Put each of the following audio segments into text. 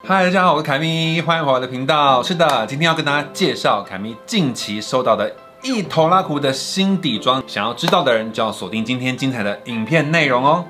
嗨，大家好，我是凯咪，欢迎回来我的频道。是的，今天要跟大家介绍凯咪近期收到的一头拉苦的新底妆，想要知道的人就要锁定今天精彩的影片内容哦。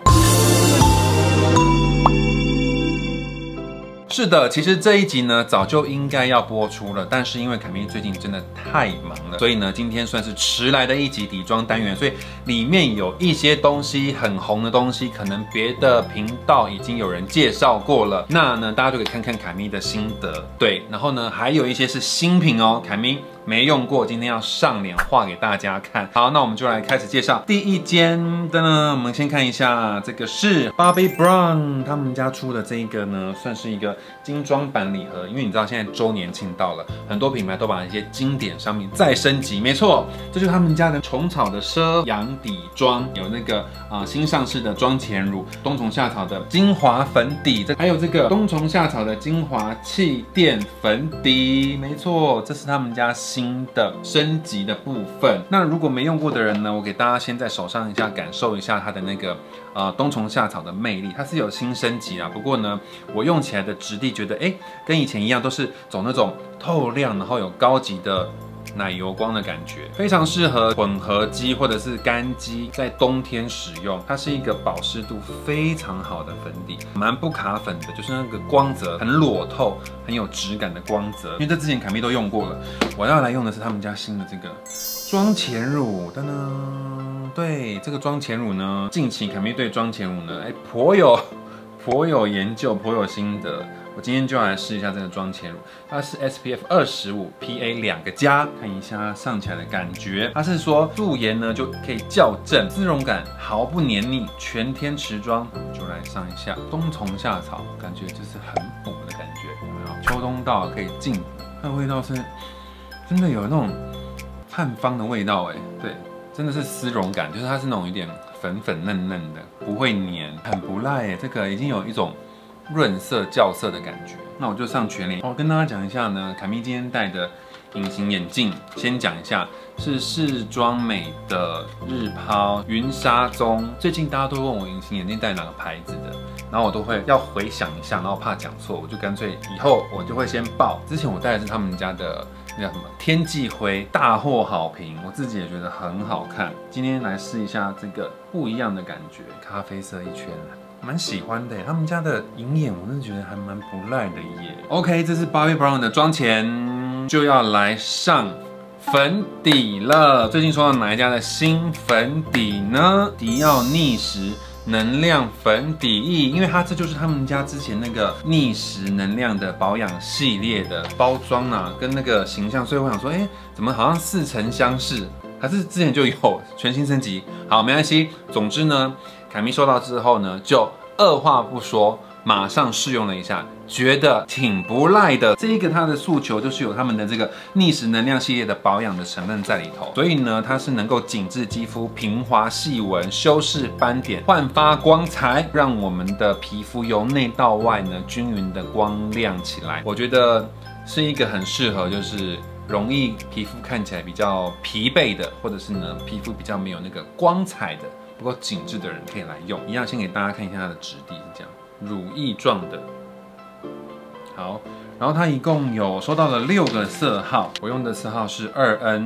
是的，其实这一集呢早就应该要播出了，但是因为凯咪最近真的太忙了，所以呢今天算是迟来的一集底妆单元，所以里面有一些东西很红的东西，可能别的频道已经有人介绍过了，那呢大家就可以看看凯咪的心得。对，然后呢还有一些是新品哦，凯咪没用过，今天要上脸画给大家看。好，那我们就来开始介绍第一间的呢，我们先看一下，这个是 Bobbi Brown 他们家出的这一个呢，算是一个精装版礼盒，因为你知道现在周年庆到了，很多品牌都把一些经典商品再升级。没错，这就是他们家的虫草的奢阳底妆，有那个新上市的妆前乳，冬虫夏草的精华粉底，还有这个冬虫夏草的精华气垫粉底。没错，这是他们家新的升级的部分。那如果没用过的人呢，我给大家先在手上一下，感受一下它的那个冬虫夏草的魅力，它是有新升级啊。不过呢，我用起来的质地觉得，跟以前一样，都是走那种透亮，然后有高级的奶油光的感觉，非常适合混合肌或者是干肌，在冬天使用。它是一个保湿度非常好的粉底，蛮不卡粉的，就是那个光泽很裸透，很有质感的光泽。因为这之前凯咪都用过了，我要来用的是他们家新的这个妆前乳，噔噔。对，这个妆前乳呢，近期凯咪对妆前乳呢，颇有研究，颇有心得。我今天就要来试一下这个妆前乳，它是 SPF 25 PA 2个加，看一下它上起来的感觉。它是说素颜呢就可以校正，滋润感毫不黏腻，全天持妆。就来上一下冬虫夏草，感觉就是很补的感觉，有没有？秋冬到了可以进补，它的味道是真的有那种汉方的味道，对，真的是丝绒感，就是它是那种有点粉粉嫩嫩的，不会黏，很不赖这个已经有一种润色校色的感觉。那我就上全脸。跟大家讲一下呢，凯咪今天戴的隐形眼镜，先讲一下是视妆美的日抛云纱棕。最近大家都问我隐形眼镜戴哪个牌子的，然后我都会要回想一下，然后怕讲错，我就干脆以后我就会先报。之前我戴的是他们家的那叫什么天际灰，大获好评，我自己也觉得很好看。今天来试一下这个不一样的感觉，咖啡色一圈。蛮喜欢的耶，他们家的银眼我真的觉得还蛮不赖的耶。OK， 这是 Bobbi Brown 的妆前，就要来上粉底了。最近收到哪一家的新粉底呢？迪奥逆时能量粉底液，因为它这就是他们家之前那个逆时能量的保养系列的包装啊，跟那个形象，所以我想说，怎么好像似曾相识？还是之前就有全新升级？好，没关系。总之呢，凯咪收到之后呢，就二话不说，马上试用了一下，觉得挺不赖的。这一个它的诉求就是有他们的这个逆时能量系列的保养的成分在里头，所以呢，它是能够紧致肌肤、平滑细纹、修饰斑点、焕发光彩，让我们的皮肤由内到外呢均匀的光亮起来。我觉得是一个很适合就是容易皮肤看起来比较疲惫的，或者是呢皮肤比较没有那个光彩的、不够紧致的人可以来用。一样先给大家看一下它的质地是这样，乳液状的。好，然后它一共有收到了6个色号，我用的色号是2N。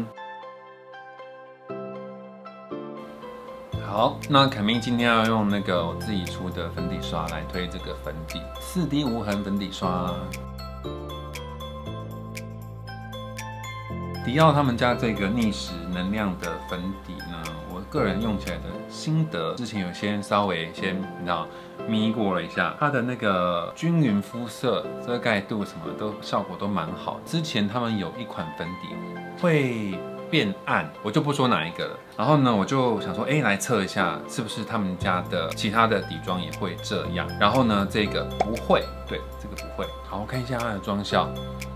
好，那凯咪今天要用那个我自己出的粉底刷来推这个粉底，4D 无痕粉底刷。迪奥他们家这个逆时能量的粉底呢，我个人用起来的心得，之前有先稍微先你知道眯过了一下，它的那个均匀肤色、遮盖度什么都效果都蛮好。之前他们有一款粉底会变暗，我就不说哪一个了。然后呢，我就想说，来测一下是不是他们家的其他的底妆也会这样。然后呢，这个不会，对，这个不会。好，我看一下它的妆效。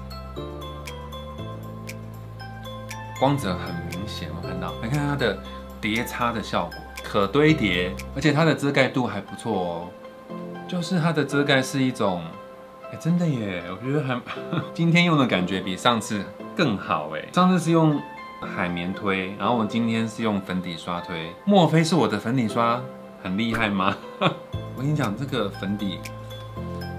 光泽很明显，我看到，来看它的叠擦的效果，可堆叠，而且它的遮盖度还不错哦。就是它的遮盖是一种，真的耶，我觉得很今天用的感觉比上次更好哎。上次是用海绵推，然后我今天是用粉底刷推，莫非是我的粉底刷很厉害吗？我跟你讲，这个粉底可以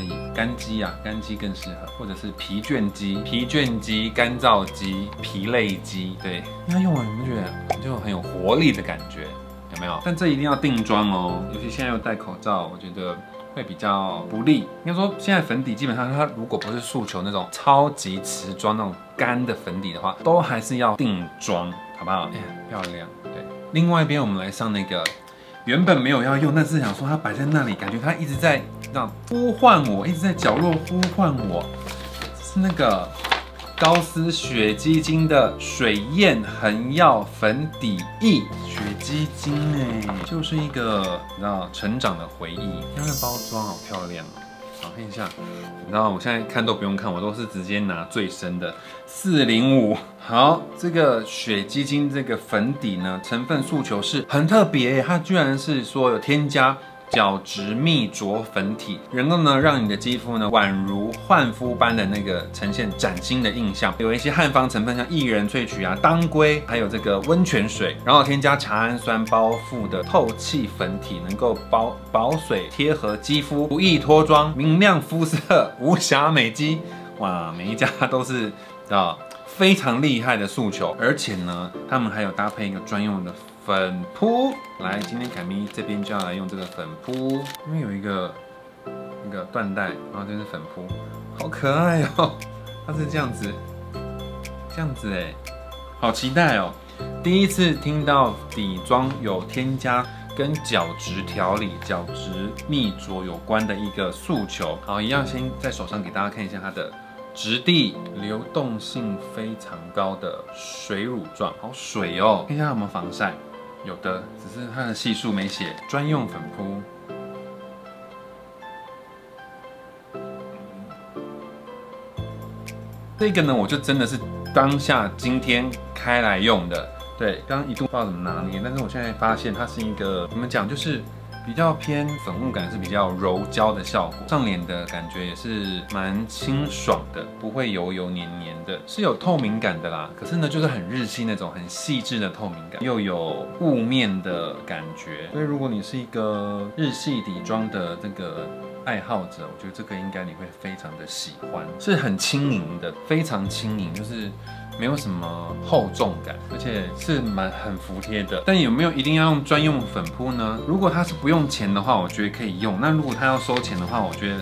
以，干肌啊，干肌更适合，或者是疲倦肌、干燥肌、疲累肌，对，那用完你们觉得就很有活力的感觉，有没有？但这一定要定妆哦，尤其现在又戴口罩，我觉得会比较不利。应该说，现在粉底基本上它如果不是诉求那种超级持妆那种干的粉底的话，都还是要定妆，好不好？哎呀，漂亮。对，另外一边我们来上那个。原本没有要用，但是想说它摆在那里，感觉它一直在这样呼唤我，一直在角落呼唤我。是那个高丝雪肌精的水艳恒耀粉底液，雪肌精哎，就是一个你知道成长的回忆。看这包装好漂亮哦。好，看一下，你知道我现在看都不用看，我都是直接拿最深的405。好，这个雪肌精这个粉底呢，成分诉求是很特别，它居然是说有添加角质密着粉体，能够呢让你的肌肤呢宛如焕肤般的那个呈现崭新的印象。有一些汉方成分，像薏仁萃取啊、当归，还有这个温泉水，然后添加茶氨酸包覆的透气粉体，能够保水贴合肌肤，不易脱妆，明亮肤色，无瑕美肌。哇，每一家都是啊非常厉害的诉求，而且呢，他们还有搭配一个专用的粉扑。来，今天凯咪这边就要来用这个粉扑，因为有一个那个缎带，然后这是粉扑，好可爱哦！它是这样子哎，好期待哦！第一次听到底妆有添加跟角质调理、角质密着有关的一个诉求。好，一样先在手上给大家看一下它的质地，流动性非常高的水乳状，好水哦！看一下有没有防晒。有的，只是它的系数没写。专用粉扑，这个呢，我就真的是当下今天开来用的。对，刚刚一度不知道怎么拿捏，但是我现在发现它是一个怎么讲，就是比较偏粉雾感，是比较柔焦的效果，上脸的感觉也是蛮清爽的，不会油油黏黏的，是有透明感的啦。可是呢，就是很日系那种很细致的透明感，又有雾面的感觉。所以如果你是一个日系底妆的这个爱好者，我觉得这个应该你会非常的喜欢，是很轻盈的，非常轻盈，就是没有什么厚重感，而且是很服帖的。但有没有一定要用专用粉扑呢？如果它是不用钱的话，我觉得可以用。那如果它要收钱的话，我觉得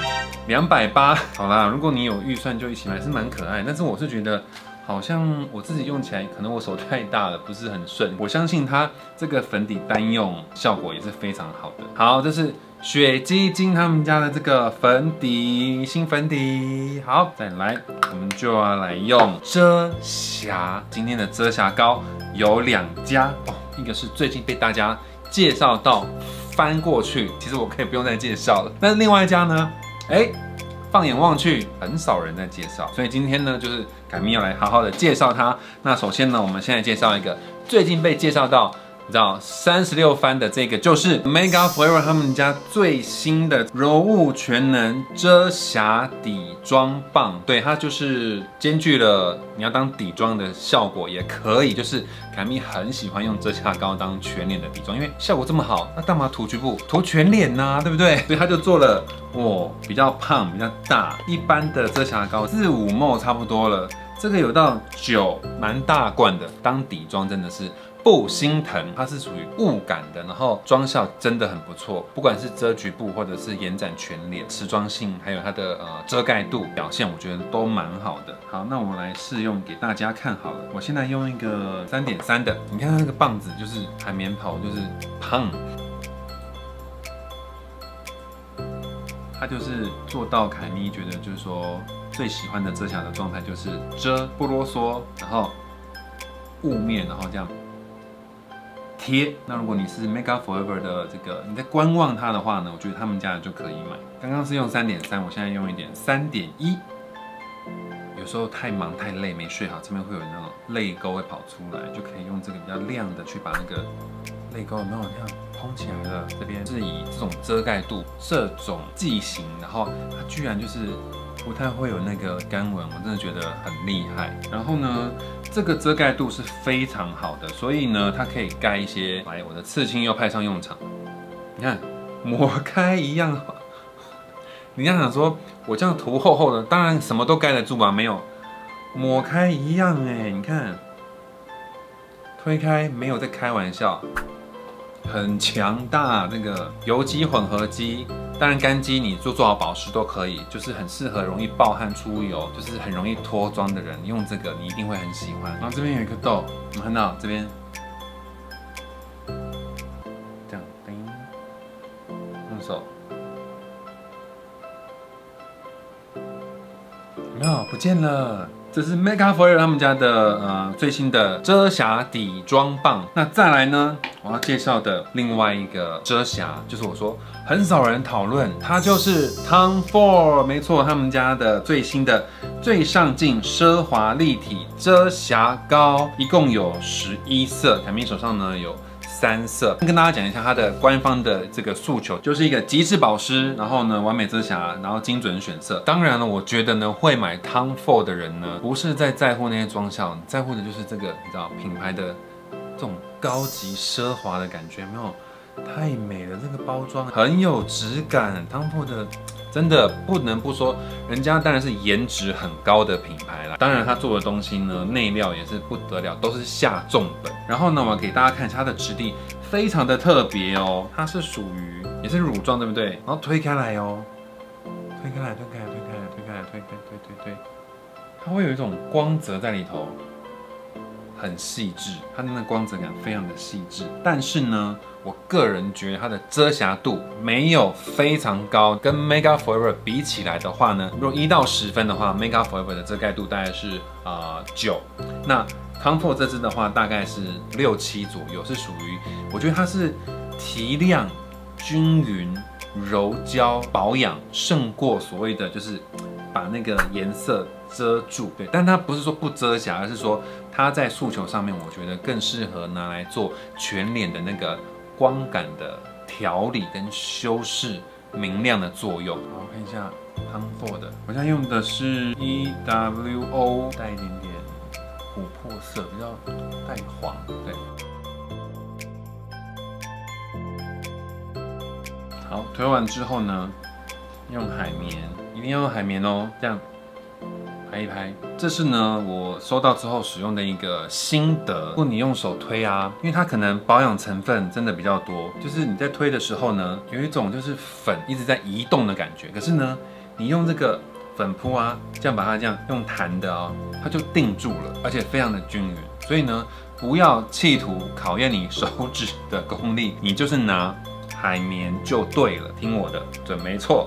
280。好啦，如果你有预算就一起买，是蛮可爱。但是我是觉得，好像我自己用起来，可能我手太大了，不是很顺。我相信它这个粉底单用效果也是非常好的。好，这是雪肌精他们家的这个粉底，新粉底。好，再来，我们就要来用遮瑕。今天的遮瑕膏有2家哦，一个是最近被大家介绍到翻过去，其实我可以不用再介绍了。但是另外一家呢，放眼望去，很少人在介绍，所以今天呢，就是凯咪要来好好的介绍它。那首先呢，我们现在介绍一个最近被介绍到，你知道36番的这个，就是 Mega Forever 他们家最新的柔雾全能遮瑕底妆棒。对，它就是兼具了你要当底妆的效果，也可以就是凯咪很喜欢用遮瑕膏当全脸的底妆，因为效果这么好，那干嘛涂局部？涂全脸呐，对不对？所以他就做了。比较胖，比较大，一般的遮瑕膏4-5ml差不多了，这个有到9，蛮大罐的，当底妆真的是不心疼。它是属于雾感的，然后妆效真的很不错，不管是遮局部或者是延展全脸，持妆性还有它的遮盖度表现，我觉得都蛮好的。好，那我来试用给大家看好了。我现在用一个3.3的，你看它那个棒子就是海绵跑，就是胖。它就是做到凯咪觉得就是说最喜欢的遮瑕的状态，就是遮不啰嗦，然后雾面，然后这样贴。那如果你是 Mega Forever 的这个你在观望它的话呢，我觉得他们家的就可以买。刚刚是用3.3，我现在用一点3.1。有时候太忙太累没睡好，这边会有那种泪沟会跑出来，就可以用这个比较亮的去把那个泪沟有没有这样蓬起来了？这边是以这种遮盖度、这种剂型，然后它居然就是不太会有那个干纹，我真的觉得很厉害。然后呢，这个遮盖度是非常好的，所以呢，它可以盖一些。来，我的刺青又派上用场，你看磨开一样。 你要想说，我这样涂厚厚的，当然什么都盖得住吧？没有，抹开一样哎，你看，推开没有在开玩笑，很强大。这个油基混合肌，当然干肌你做好保湿都可以，就是很适合容易暴汗出油，就是很容易脱妆的人用这个，你一定会很喜欢。然后这边有一颗痘，我们看到这边。 手没有不见了，这是 Mega Forever 他们家的最新的遮瑕底妆棒。那再来呢，我要介绍的另外一个遮瑕，就是我说很少人讨论，它就是 Tom Ford， 没错，他们家的最新的最上镜奢华立体遮瑕膏，一共有11色，凯米手上呢有。 3色，跟大家讲一下它的官方的这个诉求，就是一个极致保湿，然后呢完美遮瑕，然后精准选色。当然了，我觉得呢会买 Tom Ford 的人呢，不是在乎那些妆效，在乎的就是这个你知道品牌的这种高级奢华的感觉，有没有？太美了，这个包装很有质感。Tom Ford 的真的不能不说，人家当然是颜值很高的品牌啦。当然，他做的东西呢，内料也是不得了，都是下重本。然后呢，我给大家看一下它的质地，非常的特别哦。它是属于也是乳状，对不对？然后推开来哦，推开来，推，它会有一种光泽在里头。 很细致，它的那个光泽感非常的细致，但是呢，我个人觉得它的遮瑕度没有非常高，跟 Mega Forever 比起来的话呢，如果1到10分的话 ，Mega Forever 的遮盖度大概是9，那 Tom Ford 这支的话大概是6、7左右，是属于我觉得它是提亮、均匀、柔焦、保养胜过所谓的就是把那个颜色遮住，对，但它不是说不遮瑕，而是说。 它在诉求上面，我觉得更适合拿来做全脸的那个光感的调理跟修饰、明亮的作用。好，看一下 Tom Ford 的，我现在用的是 EWO， 带一点点琥珀色，比较带黄，对。好，推完之后呢，用海绵，一定要用海绵哦，这样。 拍一拍，这是呢我收到之后使用的一个心得。如果你用手推啊，因为它可能保养成分真的比较多，就是你在推的时候呢，有一种就是粉一直在移动的感觉。可是呢，你用这个粉扑啊，这样把它这样用弹的啊，它就定住了，而且非常的均匀。所以呢，不要企图考验你手指的功力，你就是拿海绵就对了。听我的，准没错。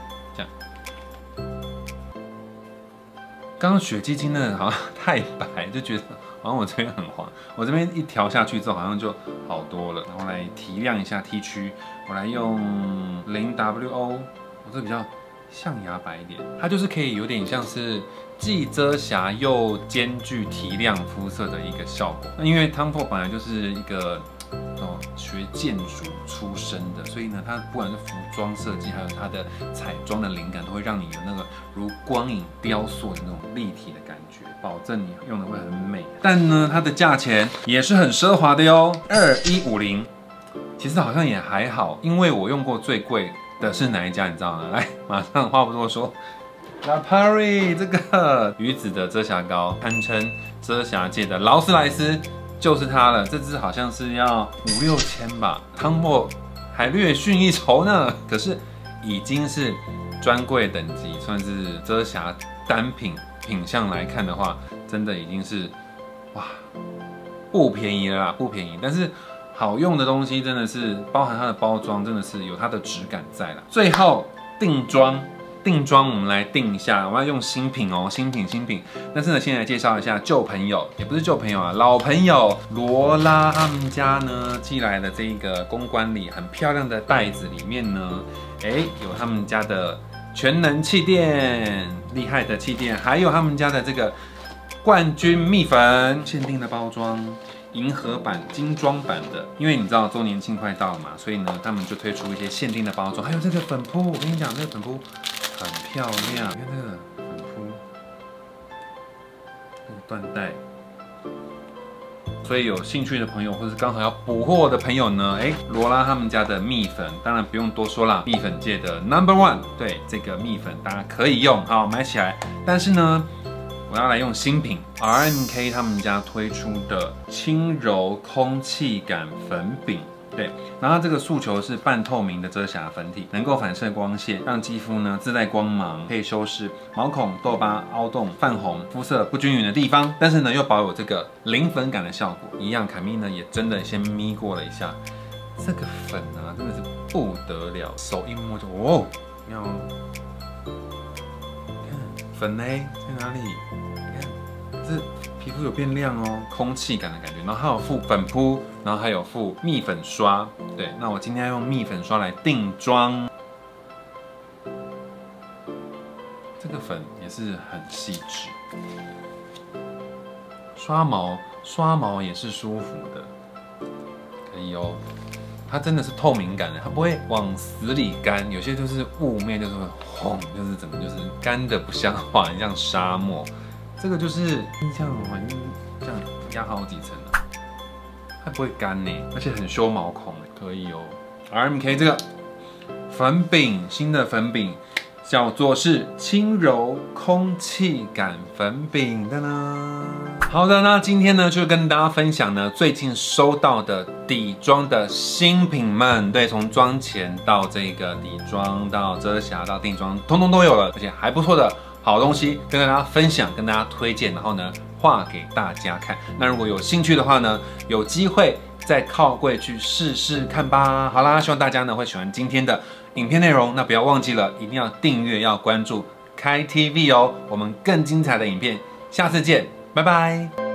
刚刚雪肌精呢好像太白，就觉得好像我这边很黄。我这边一调下去之后，好像就好多了。然后来提亮一下 T 区，我来用0WO， 我这比较象牙白一点，它就是可以有点像是既遮瑕又兼具提亮肤色的一个效果。那因为 Tom Ford 本来就是一个学建筑出身的，所以呢，它不管是服装设计，还有它的彩妆的灵感，都会让你有那个如光影雕塑的那种立体的感觉，保证你用的会很美。但呢，它的价钱也是很奢华的哟，2150，其实好像也还好，因为我用过最贵的是哪一家，你知道吗？来，马上话不多说。 La Prairie 这个鱼子的遮瑕膏，堪称遮瑕界的劳斯莱斯。 就是它了，这支好像是要5、6千吧，Tom Ford还略逊一筹呢。可是已经是专柜等级，算是遮瑕单品品相来看的话，真的已经是哇不便宜了啦，不便宜。但是好用的东西真的是包含它的包装，真的是有它的质感在啦。最后定妆。 定妆我们来定一下，我们要用新品哦，新品。但是呢，先来介绍一下旧朋友，也不是旧朋友啊，老朋友罗拉他们家呢寄来的这一个公关礼，很漂亮的袋子里面呢，有他们家的全能气垫，厉害的气垫，还有他们家的这个冠军蜜粉，限定的包装。 银河版、精装版的，因为你知道周年庆快到了嘛，所以呢，他们就推出一些限定的包装，还有这个粉扑，我跟你讲，这个粉扑很漂亮，你看这个粉扑，这个缎带， 所以有兴趣的朋友，或是刚好要补货的朋友呢，罗拉他们家的蜜粉，当然不用多说啦，蜜粉界的 No.1， 对，这个蜜粉大家可以用，好买起来。但是呢，我要来用新品 RMK 他们家推出的轻柔空气感粉饼。对，然后这个诉求是半透明的遮瑕粉体，能够反射光线，让肌肤呢自带光芒，可以修饰毛孔、痘疤、凹洞、泛红、肤色不均匀的地方，但是呢又保有这个零粉感的效果。一样，凯蜜呢也真的先咪过了一下，这个粉啊真的是不得了，手一摸就哦，要看粉呢在哪里？你看这。皮肤有变亮哦，空气感的感觉，然后还有附粉扑，然后还有附蜜粉刷。对，那我今天要用蜜粉刷来定妆。这个粉也是很细致，刷毛也是舒服的，可以哦。它真的是透明感的，它不会往死里干，有些就是雾面就是会轰，就是整个就是干的不像话，很像沙漠。这个就是这样，反正这样压好几层了，它不会干呢，而且很修毛孔，可以哦。RMK 这个粉饼，新的粉饼叫做是轻柔空气感粉饼的呢。好的，那今天呢就跟大家分享呢最近收到的底妆的新品们，对，从妆前到这个底妆到遮瑕到定妆，通通都有了，而且还不错的。好东西跟大家分享，跟大家推荐，然后呢画给大家看。那如果有兴趣的话呢，有机会再靠柜去试试看吧。好啦，希望大家呢会喜欢今天的影片内容。那不要忘记了，一定要订阅，要关注开 TV 哦。我们更精彩的影片，下次见，拜拜。